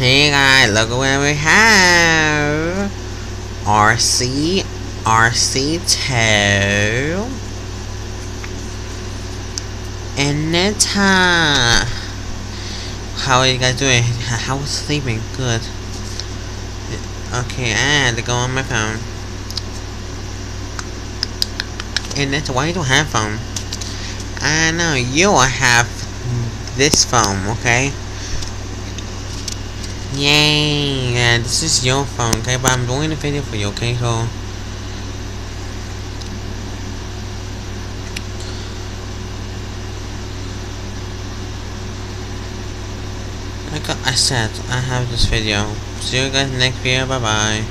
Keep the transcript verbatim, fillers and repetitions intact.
Hey guys, look what we have. R C, R C two, and Nita. How are you guys doing? How was sleeping? Good. Okay, I had to go on my phone. And Nita, why you don't have phone? I know you have this phone, okay? Yay! Yeah, this is your phone, okay? But I'm doing the video for you, okay? So, like I said, I have this video. See you guys next video. Bye bye.